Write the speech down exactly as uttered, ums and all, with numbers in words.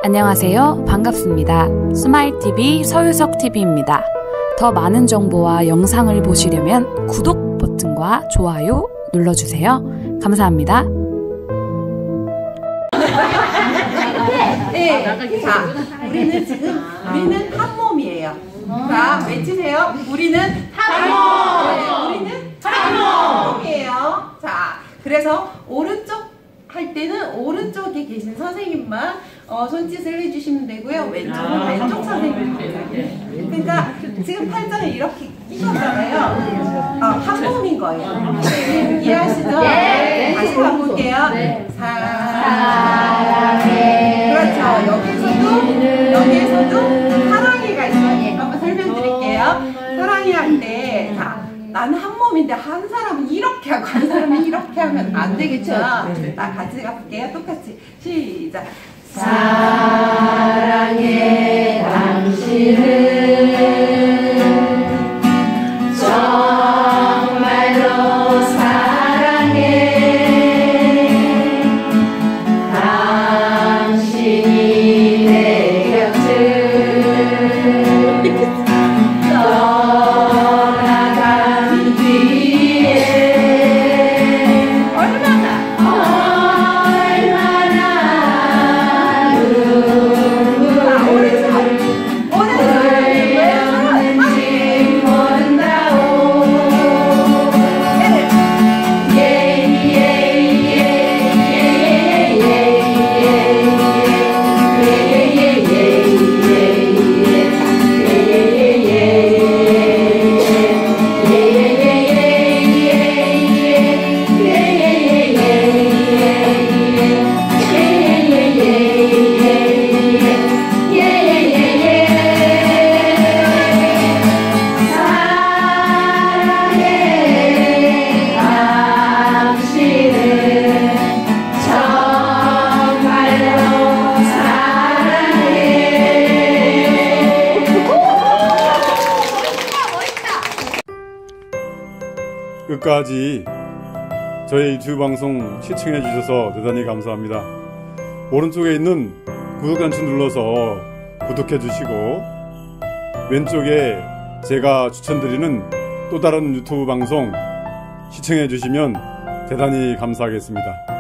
안녕하세요. 반갑습니다. 스마일티비 서유석티비입니다. 더 많은 정보와 영상을 보시려면 구독 버튼과 좋아요 눌러주세요. 감사합니다. 네, 자, 우리는 지금 우리는 한 몸이에요. 자, 외치세요. 우리는 한 몸. 네, 우리는 한 몸이에요. 자, 그래서 오른쪽 할 때는 오른쪽에 계신 선생님만 어, 손짓을 해주시면 되고요. 왼쪽은 아, 왼쪽 선생님. 그러니까 지금 팔짱을 이렇게 끼셨잖아요. 어, 한 몸인 거예요. 네, 이해하시죠? 네. 다시 가볼게요. 네. 사랑해. 그렇죠. 여기서도 여기에서도 사랑해가 있어요. 한번 설명드릴게요. 사랑해 할 때, 자, 나는 한 몸인데 한 사람은 이렇게 하고 한 사람은 이렇게 하면 안 되겠죠? 자, 같이 가볼게요. 똑같이 시작. 사랑해 당신을 정말로 사랑해. 당신이 내 곁을 떠나간 뒤에 얼마나 끝까지 저희 유튜브 방송 시청해 주셔서 대단히 감사합니다. 오른쪽에 있는 구독 단추 눌러서 구독해 주시고 왼쪽에 제가 추천드리는 또 다른 유튜브 방송 시청해 주시면 대단히 감사하겠습니다.